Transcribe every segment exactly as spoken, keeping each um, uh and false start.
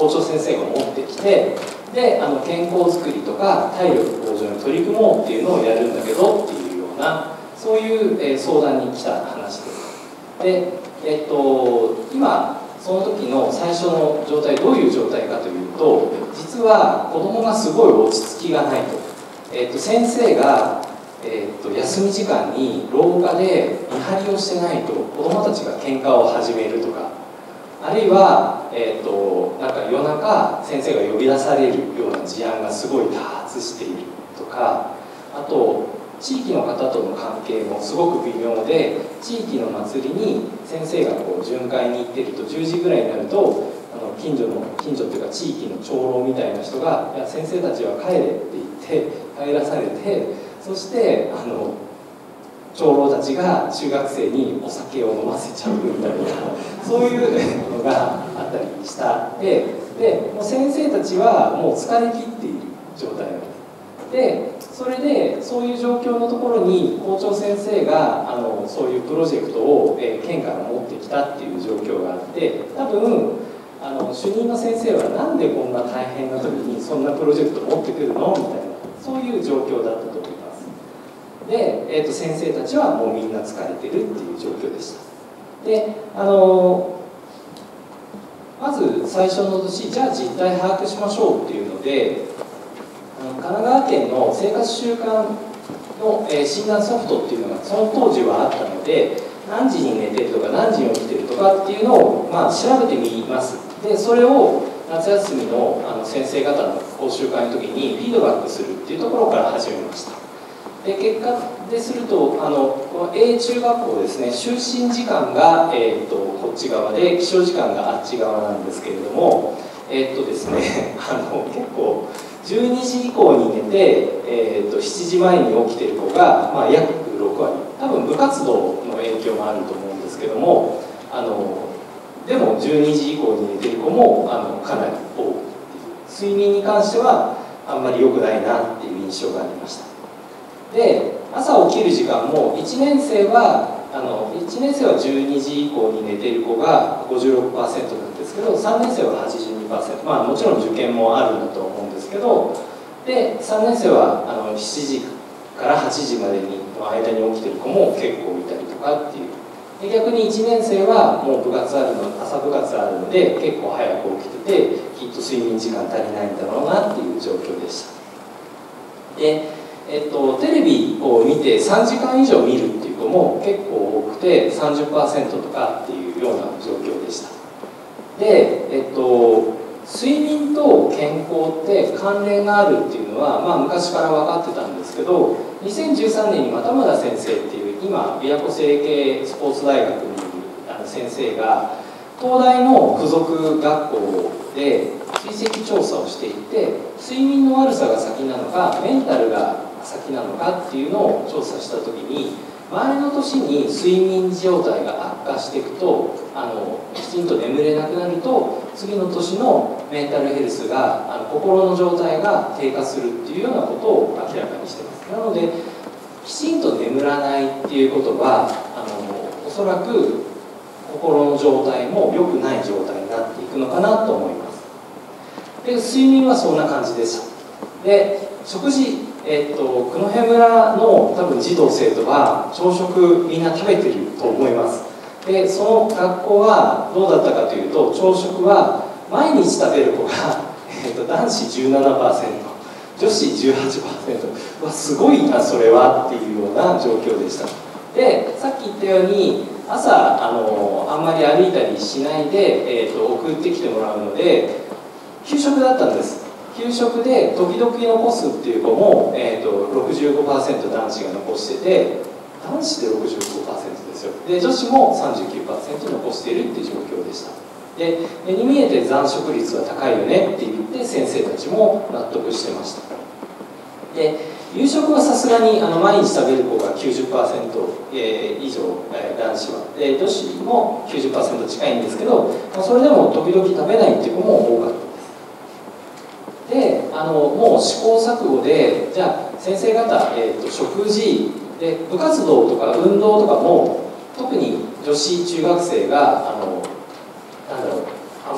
校長先生が持ってきて、であの健康づくりとか体力向上に取り組もうっていうのをやるんだけどっていうような、そういう、えー、相談に来た話です。で、えっと、今その時の最初の状態、どういう状態かというと、実は子どもがすごい落ち着きがないと。えっと、先生が、えっと、休み時間に廊下で見張りをしてないと子どもたちが喧嘩を始めるとか、あるいは、えっと、なんか夜中先生が呼び出されるような事案がすごい多発しているとか、あと地域の方との関係もすごく微妙で、地域の祭りに先生がこう巡回に行ってるとじゅうじぐらいになると、あの近所の近所というか地域の長老みたいな人が「いや先生たちは帰れ」って言って帰らされて、そしてあの長老たちが中学生にお酒を飲ませちゃうみたいな、そういうのがあったりしたで、でもう先生たちはもう疲れ切っている状態なんです。でそれでそういう状況のところに校長先生があのそういうプロジェクトを、えー、県から持ってきたっていう状況があって、多分あの主任の先生はなんでこんな大変な時にそんなプロジェクト持ってくるのみたいな、そういう状況だったと思います。で、えー、と先生たちはもうみんな疲れてるっていう状況でした。であのまず最初の年、じゃあ実態把握しましょうっていうので、神奈川県の生活習慣の、えー、診断ソフトっていうのがその当時はあったので、何時に寝てるとか何時に起きてるとかっていうのを、まあ、調べてみます。でそれを夏休み の, あの先生方の講習会の時にフィードバックするっていうところから始めました。で結果ですると、あのこの A 中学校ですね、就寝時間が、えー、とこっち側で起床時間があっち側なんですけれども、えっ、ー、とですねあの結構じゅうにじ以降に寝て、えー、としちじまえに起きてる子が、まあ、約ろくわり、多分部活動の影響もあると思うんですけども、あのでもじゅうにじ以降に寝てる子もあのかなり多い。睡眠に関してはあんまり良くないなっていう印象がありました。で朝起きる時間もいちねん生はあのいちねん生はじゅうにじ以降に寝ている子が ごじゅうろくパーセント なんですけど、さんねん生は はちじゅうにパーセント、まあもちろん受験もあるんだと思うんですけど、でさんねん生はあのしちじからはちじまでにの間に起きてる子も結構いたりとかっていう。で逆にいちねん生はもう部活あるの、朝部活あるので結構早く起きてて、きっと睡眠時間足りないんだろうなっていう状況でした。でえっと、テレビを見てさんじかん以上見るっていう子も結構多くて さんじゅっパーセント とかっていうような状況でした。で、えっと、睡眠と健康って関連があるっていうのは、まあ、昔から分かってたんですけど、にせんじゅうさんねんに又村先生っていう今琵琶湖成蹊スポーツ大学にいるあの先生が東大の附属学校で追跡調査をしていて、睡眠の悪さが先なのかメンタルが先なのかっていうのを調査した時に、前の年に睡眠状態が悪化していくと、あのきちんと眠れなくなると次の年のメンタルヘルスがあの心の状態が低下するっていうようなことを明らかにしてます。なのできちんと眠らないっていうことはあのおそらく心の状態も良くない状態になっていくのかなと思います。で睡眠はそんな感じでした。で食事、えっと九戸村の多分児童生徒は朝食みんな食べてると思います。でその学校はどうだったかというと、朝食は毎日食べる子が、えっと男子 じゅうななパーセント、女子 じゅうはちパーセント、わすごいなそれはっていうような状況でした。でさっき言ったように朝あのあんまり歩いたりしないで、えー、と送ってきてもらうので給食だったんです。給食で時々残すっていう子も、えー、と ろくじゅうごパーセント 男子が残してて、男子で ろくじゅうごパーセント ですよ。で女子も さんじゅうきゅうパーセント 残しているっていう状況でした。で目に見えて残食率は高いよねって言って先生たちも納得してました。で夕食はさすがにあの毎日食べる子が きゅうじゅっパーセント、えー、以上、えー、男子は、で女子も きゅうじゅっパーセント 近いんですけど、まあ、それでも時々食べないっていう子も多かったです。であのもう試行錯誤で、じゃあ先生方、えー、と食事で部活動とか運動とかも特に女子中学生があのなんだろうあん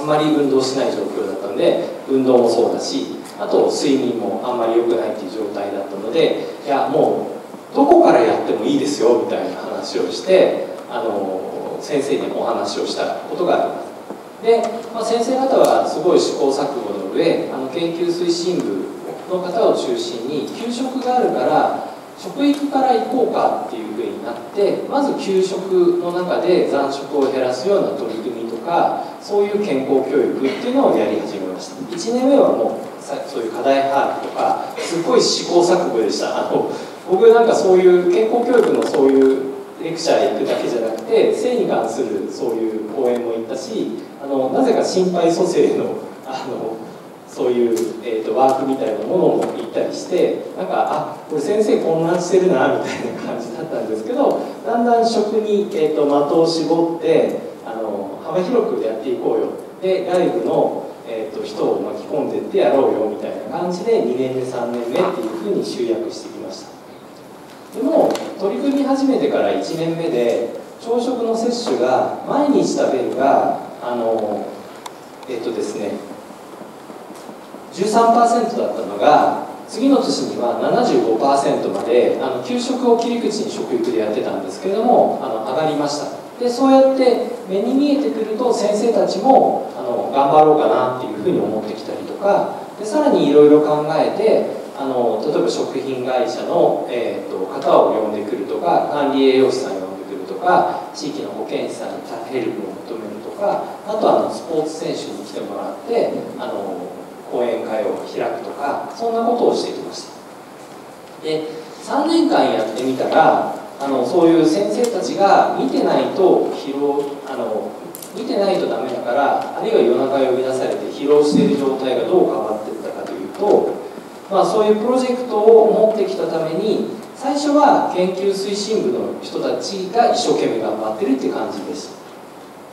あんまり運動しない状況だったので、運動もそうだし、あと睡眠もあんまり良くないっていう状態だったので、いやもうどこからやってもいいですよみたいな話をして、あの先生にお話をしたことがあります。で、まあ、先生方はすごい試行錯誤の上、あの研究推進部の方を中心に給食があるから食育から行こうかっていうふうになって、まず給食の中で残食を減らすような取り組みとか、そういう健康教育っていうのをやり始めました。いちねんめはもうそういう課題把握とかすごい試行錯誤でした。あの僕なんかそういう健康教育のそういうレクチャー行くだけじゃなくて、性に関するそういう講演も行ったし、あのなぜか心肺蘇生のあのそういう、えーと、ワークみたいなものも行ったりして、なんかあこれ先生混乱してるなみたいな感じだったんですけど、だんだん食に、えーと、的を絞ってあの幅広くやっていこうよ、で外部の、えーと、人を巻き込んでってやろうよみたいな感じでにねんめさんねんめっていうふうに集約してきました。でも取り組み始めてからいちねんめで朝食の摂取が毎日食べるがあのえっとですねじゅうさんパーセント だったのが次の年には ななじゅうごパーセント まであの給食を切り口に食育でやってたんですけれども、あの上がりました。でそうやって目に見えてくると先生たちもあの頑張ろうかなっていうふうに思ってきたりとかで、さらにいろいろ考えてあの例えば食品会社の、えー、と方を呼んでくるとか、管理栄養士さんを呼んでくるとか、地域の保健師さんにヘルプを求めるとか、あとはあのスポーツ選手に来てもらってあの講演会を開くとか、そんなことをしてきました。でさんねんかんやってみたらあのそういう先生たちが見てないと疲労あの見てないとダメだから、あるいは夜中呼び出されて疲労している状態がどう変わっていったかというと、まあ、そういうプロジェクトを持ってきたために最初は研究推進部の人たちが一生懸命頑張ってるっていう感じでした。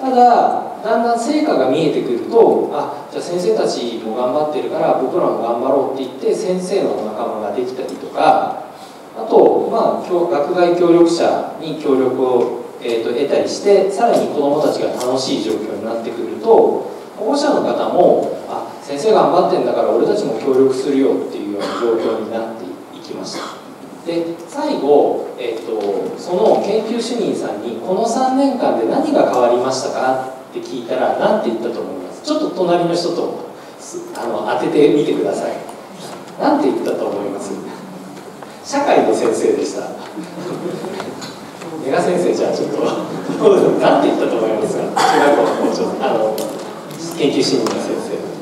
ただだんだん成果が見えてくると、あじゃあ先生たちも頑張ってるから僕らも頑張ろうって言って先生の仲間ができたりとか、あと、まあ、学外協力者に協力を、えー、と得たりして、さらに子どもたちが楽しい状況になってくると、保護者の方もあ先生頑張ってんだから俺たちも協力するよっていうような状況になっていきました。で最後、えー、とその研究主任さんにこのさんねんかんで何が変わりましたかって聞いたら何て言ったと思います？ちょっと隣の人とあの当ててみてください。何て言ったと思います？社会の先生でした。メガ先生じゃあちょっと何て言ったと思いますか？中学校のちょっとあの研究主任の先生。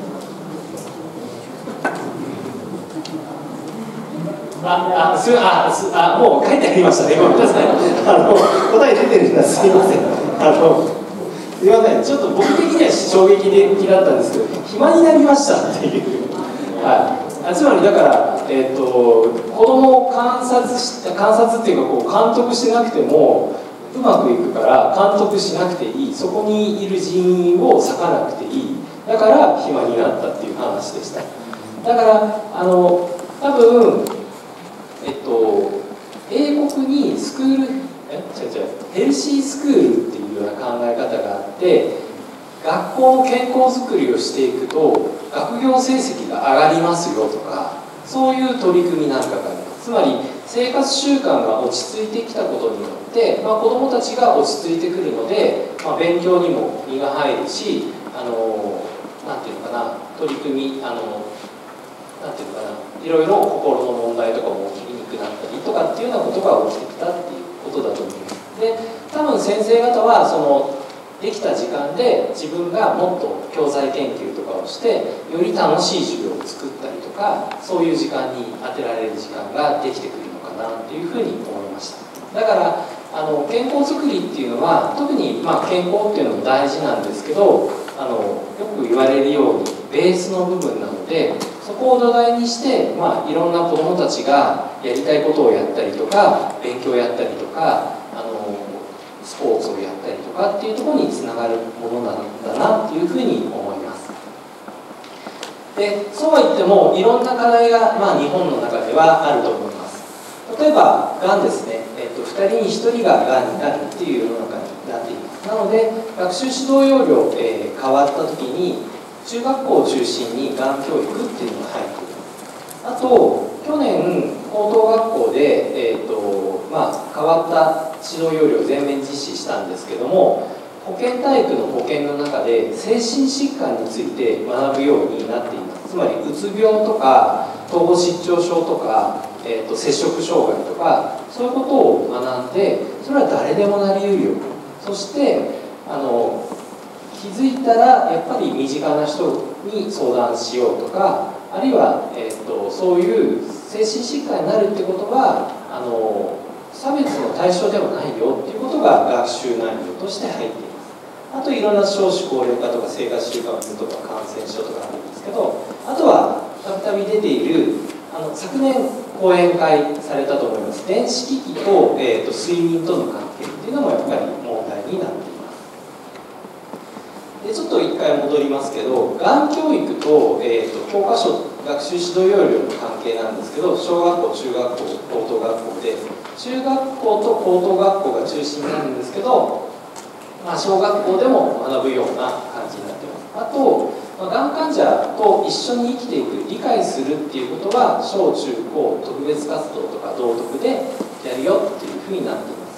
ああすあすあもう書いてありましたね。ごめんなさい。あの答え出てるんだ。すみません。あのすみません。ちょっと僕的には衝撃的だったんですけど、暇になりましたっていう。はい。つまりだから、えー、と子供を観察し観察っていうかこう監督してなくてもうまくいくから監督しなくていい、そこにいる人員を割かなくていい、だから暇になったっていう話でした。だからあの多分えっと英国にスクールえ違う違うヘルシースクールっていうような考え方があって、学校の健康づくりをしていくと学業成績が上がりますよとか、そういう取り組みなんかがあります。つまり生活習慣が落ち着いてきたことによって、まあ、子どもたちが落ち着いてくるので、まあ、勉強にも身が入るし、あのなんていうのかな、取り組みあのなんていうのかな、いろいろ心の問題とかも起きにくくなったりとかっていうようなことが起きてきたっていうことだと思います。で多分先生方はそのできた時間で自分がもっと教材研究とかをしてより楽しい授業を作ったりとか、そういう時間に当てられる時間ができてくるのかなっていうふうに思いました。だからあの健康づくりっていうのは特に、まあ、健康っていうのも大事なんですけど、あのよく言われるようにベースの部分なので、そこを土台にして、まあ、いろんな子どもたちがやりたいことをやったりとか、勉強をやったりとか、あのスポーツをやったりとかっていうところにつながるものなんだなっていうふうに思います。でそうは言ってもいろんな課題が、まあ、日本の中ではあると思います。例えばがんですね、えっと、ふたりにひとりががんになるっていう世の中になっています。 なので学習指導要領、えー、変わった時に中学校を中心にがん教育っていうのが入っています。あと去年高等学校で、えーとまあ、変わった指導要領を全面実施したんですけども、保健体育の保健の中で精神疾患について学ぶようになっています。つまりうつ病とか統合失調症とか、えーと摂食障害とかそういうことを学んで、それは誰でもなりうるよ。そしてあの気づいたらやっぱり身近な人に相談しようとか、あるいは、えー、とそういう精神疾患になるってことはあの差別の対象ではないよっていうことが学習内容として入っています。あといろんな少子高齢化とか生活習慣病とか感染症とかあるんですけど、あとはたびたび出ているあの昨年講演会されたと思います電子機器と、えー、と睡眠との関係っていうのもやっぱり問題になっています。でちょっと一回戻りますけど、がん教育と、えー、と教科書学習指導要領の関係なんですけど、小学校中学校高等学校で中学校と高等学校が中心になるんですけど、まあ、小学校でも学ぶような感じになっています。あと、まあ、がん患者と一緒に生きていく理解するっていうことが小中高特別活動とか道徳でやるよっていうふうになっています。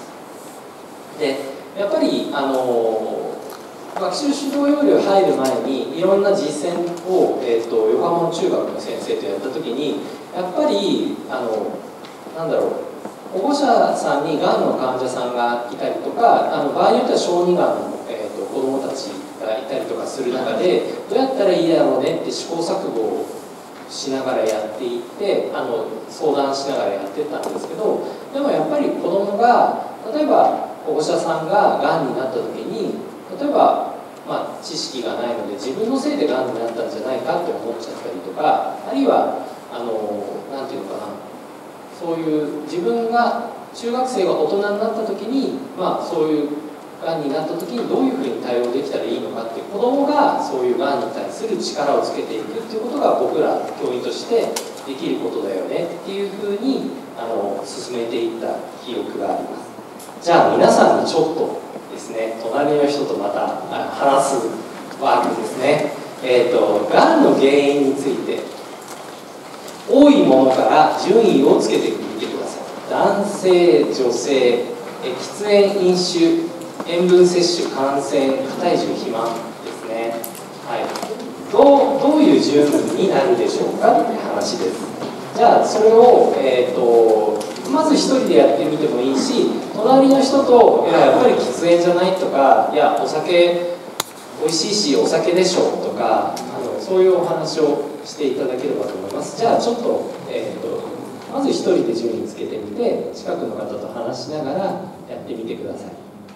でやっぱりあの学習指導要領入る前にいろんな実践を、えー、と横浜の中学の先生とやった時にやっぱりあのなんだろう保護者さんにがんの患者さんがいたりとか、あの場合によっては小児がんの、えー、と子どもたちがいたりとかする中でどうやったらいいだろうねって試行錯誤をしながらやっていってあの相談しながらやってったんですけど、でもやっぱり子どもが例えば保護者さんががんになった時に例えば、まあ、知識がないので自分のせいでがんになったんじゃないかって思っちゃったりとか、あるいはあのなんていうのかな、そういう自分が中学生が大人になった時に、まあ、そういうがんになった時にどういうふうに対応できたらいいのかっていう子どもがそういうがんに対する力をつけていくっていうことが僕ら教員としてできることだよねっていうふうにあの進めていった記憶があります。じゃあ皆さんにちょっとですね、隣の人とまた話すワークですね。えーと、がんの原因について多いものから順位をつけてみてください。男性、女性、喫煙、飲酒、塩分摂取、感染、過体重、肥満ですね。はい、どう、どういう順位になるでしょうかって話です。じゃあそれを、えーと、まず一人でやってみてもいいし、隣の人と「いややっぱり喫煙じゃない?」とか「いやお酒美味しいしお酒でしょ」とかあのそういうお話をしていただければと思います。じゃあちょっと、えーと、まず一人で順位つけてみて近くの方と話しながらやってみてください。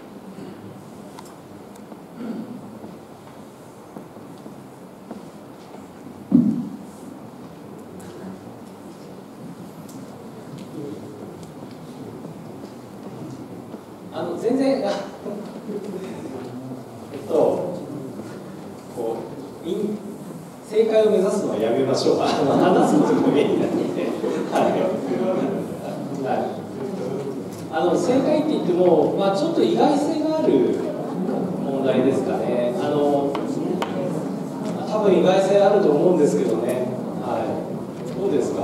あの全然えっとこう正解を目指すのはやめましょう。あの話すことがメインになっていて、はいはい、あの正解って言っても、まあ、ちょっと意外性がある問題ですかね。あの多分意外性あると思うんですけどね、はい、どうですか？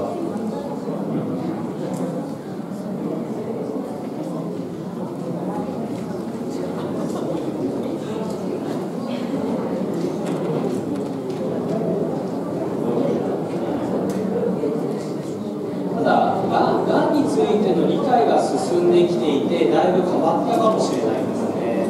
進んできていてだいぶ変わったかもしれないですね。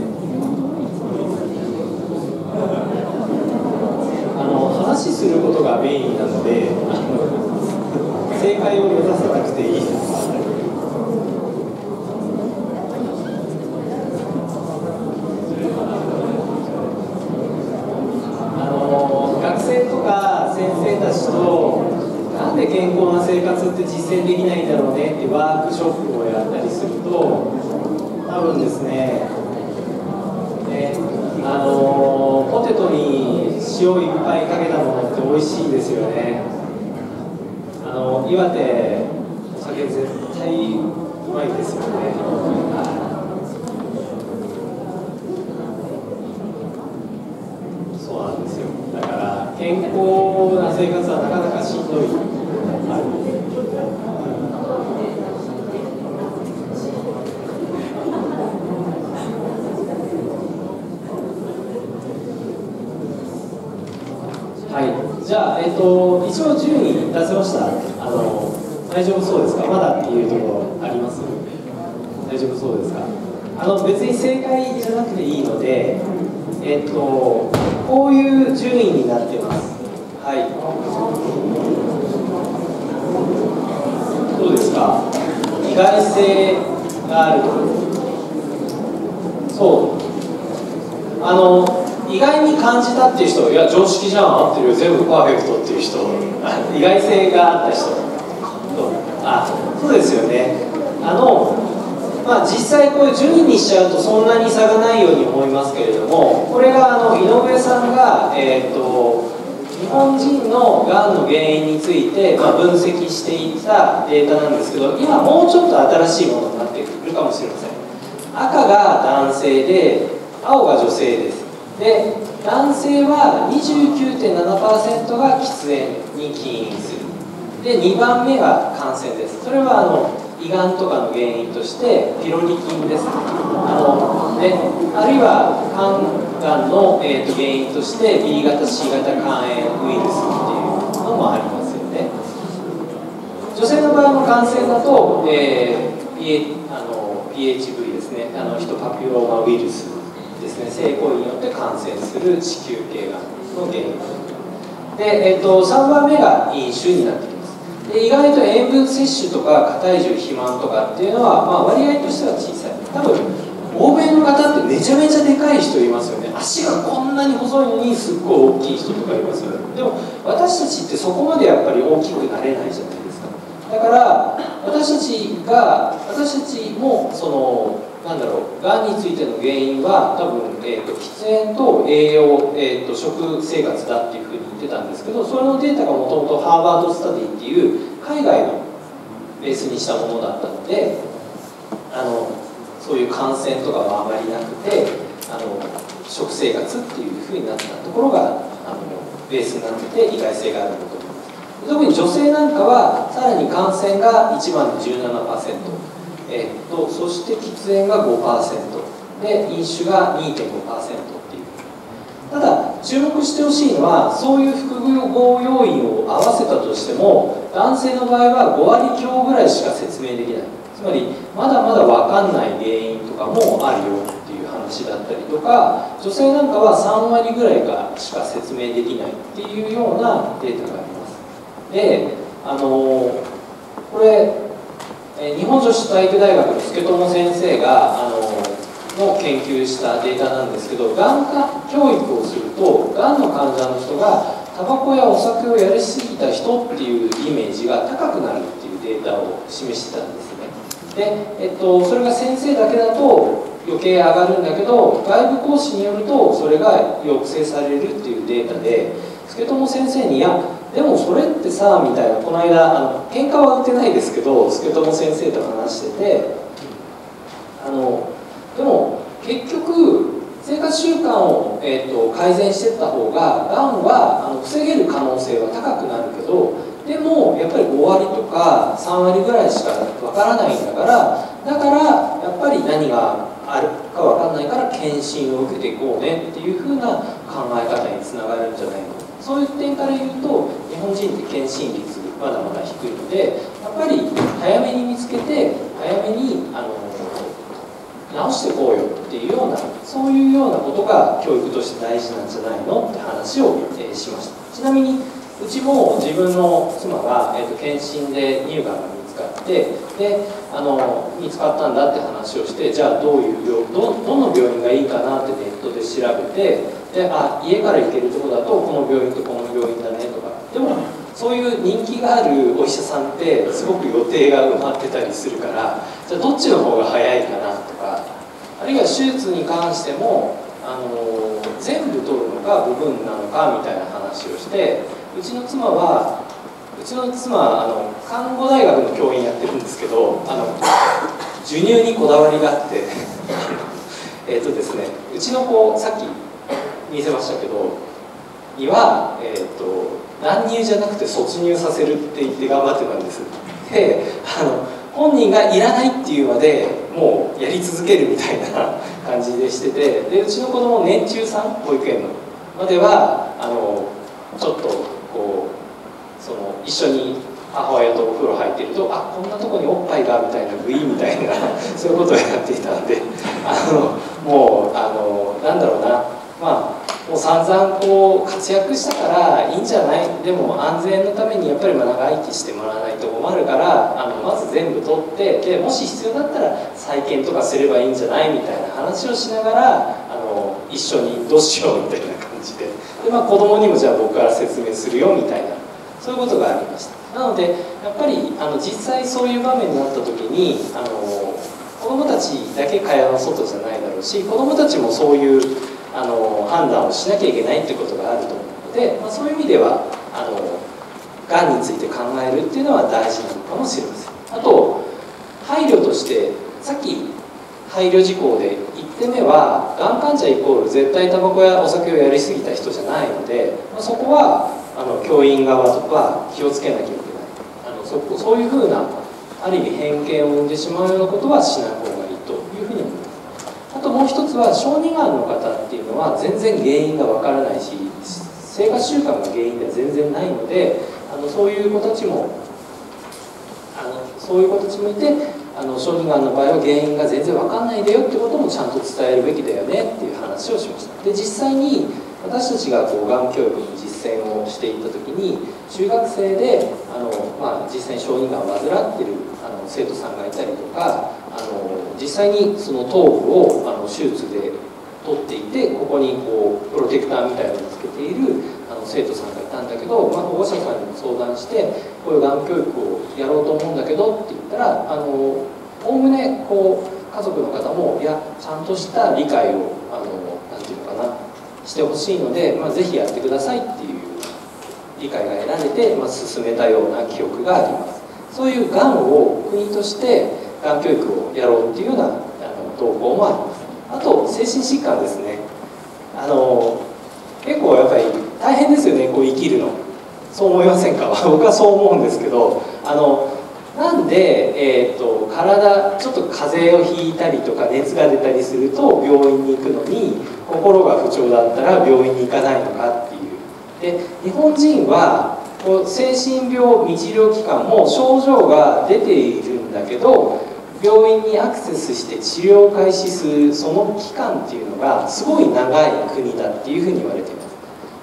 あの話することがメインなのであの正解を目指さなくていいです。あの学生とか先生たちとなんで健康な生活って実践できないんだろうねってワークショップをやったりすると多分ですね、ねあのポテトに塩いっぱいかけたものって美味しいですよね。あの岩手お酒絶対うまいですよね。 健康な生活はなかなかしんどい。はい、じゃあ、えっと、一応順位出せました。あの大丈夫そうですか？まだっていうところあります？大丈夫そうですか？あの別に正解じゃなくていいので、えっと、こういう順位になってます。はい。どうですか？意外性があるところ。そう。あの意外に感じたっていう人、いや常識じゃん、合ってるよ、全部パーフェクトっていう人、意外性があった人、あ、そうですよね。あの、まあ、実際こういう順位にしちゃうとそんなに差がないように思いますけれども、これがあの井上さんが、えーと、日本人のがんの原因について、まあ、分析していったデータなんですけど、今もうちょっと新しいものになってくるかもしれません。赤が男性で青が女性です。で、男性は にじゅうきゅうてんななパーセント が喫煙に起因する。で、にばんめが感染です。それはあの胃がんとかの原因としてピロリ菌です。あのであるいは肝がんの、えー、と原因として ビー 型 シー 型肝炎ウイルスっていうのもありますよね。女性の場合の感染だと、えー、ピー あの ピーエイチブイ ですね、あのヒトパピローマウイルスですね、性行為によって感染する子宮頸がんの原因で、えっと、さんばんめが飲酒になってきます。で、意外と塩分摂取とか過体重肥満とかっていうのは、まあ、割合としては小さい。多分欧米の方ってめちゃめちゃでかい人いますよね。足がこんなに細いのにすっごい大きい人とかいますよね。でも私たちってそこまでやっぱり大きくなれないじゃないですか。だから私たちが私たちもそのなんだろう、がんについての原因は多分、えー、と喫煙と栄養、えー、と食生活だっていうふうに言ってたんですけど、それのデータがもともとハーバードスタディっていう海外のベースにしたものだったので、あのそういう感染とかはあまりなくて、あの食生活っていうふうになったところがあのベースになってて意外性があると思います。特に女性なんかはさらに感染がいちばんで じゅうななパーセント、えー、とそして喫煙が ごパーセント で飲酒が にてんごパーセント っていう。ただ注目してほしいのは、そういう複合要因を合わせたとしても男性の場合はごわり強ぐらいしか説明できない。つまりまだまだ分かんない原因とかもあるよっていう話だったりとか、女性なんかはさんわりぐらいかしか説明できないっていうようなデータがあります。で、あのこれ日本女子体育大学の助友先生があのの研究したデータなんですけど、がん教育をするとがんの患者の人がタバコやお酒をやりすぎた人っていうイメージが高くなるっていうデータを示してたんですね。で、えっと、それが先生だけだと余計上がるんだけど、外部講師によるとそれが抑制されるっていうデータで、助友先生に「いやでもそれってさ」みたいな、この間あの喧嘩は売ってないですけど助友先生と話してて、あのでも結局生活習慣を、えー、と改善していった方ががんはあの防げる可能性は高くなるけど、でもやっぱりごわりとかさんわりぐらいしかわからないんだから、だからやっぱり何があるかわかんないから検診を受けていこうねっていう風な考え方につながるんじゃないか。そういう点から言うと日本人って検診率まだまだ低いので、やっぱり早めに見つけて早めにあの直していこうよっていうような、そういうようなことが教育として大事なんじゃないのって話を、えー、しました。ちなみにうちも自分の妻が、えー、と検診で乳がんが見つかって、であの見つかったんだって話をして、じゃあどういう病どどの病院がいいかなってネットで調べて、であ家から行けるところだとこの病院とこの病院だねとか。でもそういう人気があるお医者さんってすごく予定が埋まってたりするから、じゃあどっちの方が早いかなとか、あるいは手術に関してもあの全部取るのか部分なのかみたいな話をして、うちの妻はうちの妻はあの看護大学の教員やってるんですけど、あの授乳にこだわりがあってえっとですね、うちの子さっき見せましたけど、 には、えー、と乱入じゃなくて卒入させるって言って頑張ってたんです。であの本人がいらないっていうまでもうやり続けるみたいな感じでしてて、でうちの子供年中さん保育園のまではあのちょっとこうその一緒に母親とお風呂入っていると、あこんなとこにおっぱいがみたいなグイみたいなそういうことをやっていたんで、あのもうあのなんだろうな、まあもう散々こう活躍したからいいんじゃない、でも安全のためにやっぱりまあ長生きしてもらわないと困るから、あのまず全部取って、でもし必要だったら再建とかすればいいんじゃないみたいな話をしながら、あの一緒にどうしようみたいな感じで、で、まあ、子供にもじゃあ僕から説明するよみたいな、そういうことがありました。なのでやっぱりあの実際そういう場面になった時に、あの子供たちだけ会話の外じゃないだろうし、子供たちもそういうあの判断をしなきゃいけないってことがあると思うので、まあ、そういう意味ではあのがんについて考えるっていうのは大事なのかもしれません。あと配慮として、さっき配慮事項でいってんめは、がん患者イコール絶対タバコやお酒をやりすぎた人じゃないので、まあ、そこはあの教員側とか気をつけなきゃいけない、あの そ, そういうふうなある意味偏見を生んでしまうようなことはしない方がいいというふうに思います。あともう一つは、小児がんの方っていうのは全然原因がわからないし、生活習慣が原因では全然ないので、あのそういう子たちもあのそういう子たちもいて、あの小児がんの場合は原因が全然わかんないでよってこともちゃんと伝えるべきだよねっていう話をしました。で実際に私たちがこうがん教育の実践をしていった時に、中学生であの、まあ、実際に小児がんを患っているあの生徒さんがいたりとか、あの実際にその頭部をあの手術で取っていて、ここにこうプロテクターみたいなのをつけているあの生徒さんがいたんだけど、まあ、保護者さんにも相談して、こういうがん教育をやろうと思うんだけどって言ったら、あのおおむねこう家族の方も、いやちゃんとした理解をあのなんていうのかなしてほしいので、まあ、ぜひやってくださいっていう理解が得られて、まあ、進めたような記憶があります。そういうがんを国としてがん教育をやろうっていうようなあの動向もあります。あと精神疾患ですね。あの結構やっぱり大変ですよね、こう生きるの。そう思いませんか？僕はそう思うんですけど、あのなんで、えーと、体ちょっと風邪をひいたりとか熱が出たりすると病院に行くのに、心が不調だったら病院に行かないのかっていう。で日本人はこう精神病未治療機関も症状が出ているんだけど、病院にアクセスして治療を開始するその期間っていうのがすごい長い国だっていうふうに言われています。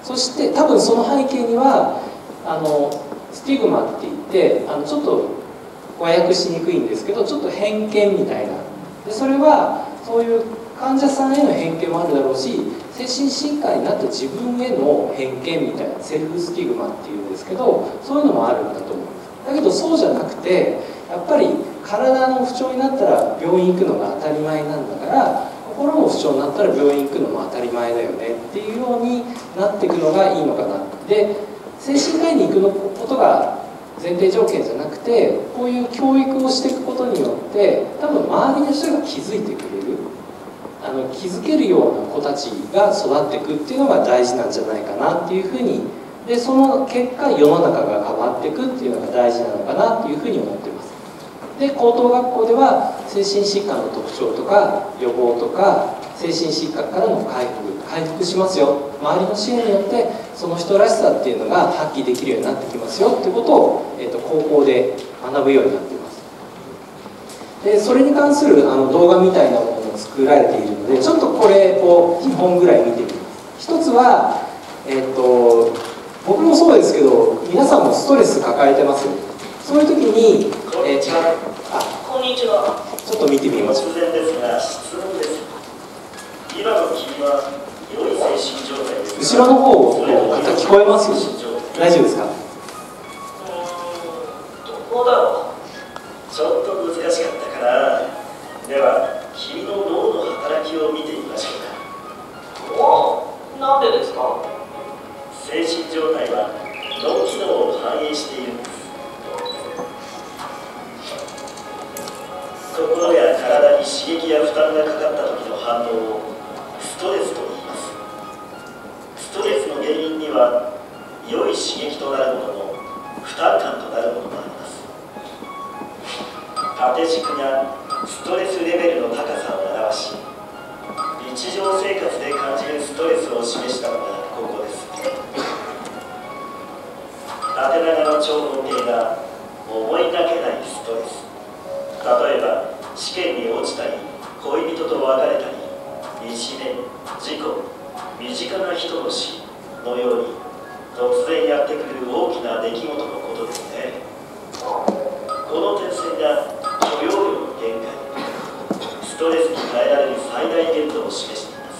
そして多分その背景にはあのスティグマって言って、あのちょっと和訳しにくいんですけど、ちょっと偏見みたいな、でそれはそういう患者さんへの偏見もあるだろうし、精神疾患になった自分への偏見みたいな、セルフスティグマっていうんですけど、そういうのもあるんだと思います。だけどそうじゃなくて、やっぱり体の不調になったら病院行くのが当たり前なんだから、心も不調になったら病院行くのも当たり前だよねっていうようになっていくのがいいのかな。で精神科医に行くのことが前提条件じゃなくて、こういう教育をしていくことによって多分周りの人が気づいてくれる、あの気づけるような子たちが育っていくっていうのが大事なんじゃないかなっていうふうに、でその結果世の中が変わっていくっていうのが大事なのかなっていうふうに思っています。で高等学校では精神疾患の特徴とか予防とか精神疾患からの回復回復しますよ、周りの支援によってその人らしさっていうのが発揮できるようになってきますよっていうことを、えー、と高校で学ぶようになっています。でそれに関するあの動画みたいなものも作られているので、ちょっとこれをにほんぐらい見てみます。一つは、えー、と僕もそうですけど、皆さんもストレス抱えてますよね。そういう時に、えー、あ、こんにちは。ちょっと見てみましょう。突然ですが質問です。今の君は良い精神状態ですか？後ろの方の方聞こえますよ。大丈夫ですか？うーん、どこだろう。ちょっと難しかったかな。では君の脳の働きを見てみましょうか。おお、なんでですか？精神状態は脳機能を反映しているんです。心や体に刺激や負担がかかった時の反応をストレスと言います。ストレスの原因には刺激となるものも負担感となるものもあります。縦軸がストレスレベルの高さを表し、日常生活で感じるストレスを示したのがここです。縦長の長方形が思いがけないストレス、例えば試験に落ちたり、恋人と別れたり、いじめ、事故、身近な人の死のように突然やってくる大きな出来事のことですね。この点線が許容量の限界、ストレスに耐えられる最大限度を示しています。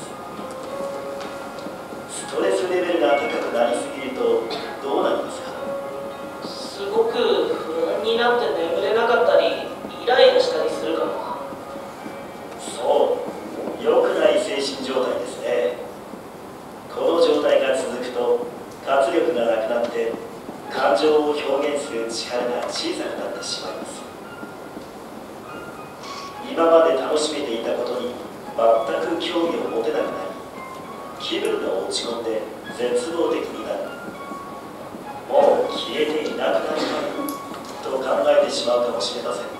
ストレスレベルが高くなりすぎるとどうなりますか？ すごく不安になって眠れなかったり、イライラしたりするかも。 そう、良くない精神状態ですね。この状態が続くと活力がなくなって感情を表現する力が小さくなってしまいます。今まで楽しめていたことに全く興味を持てなくなり、気分が落ち込んで絶望的になる。もう消えていなくなりたいと考えてしまうかもしれません。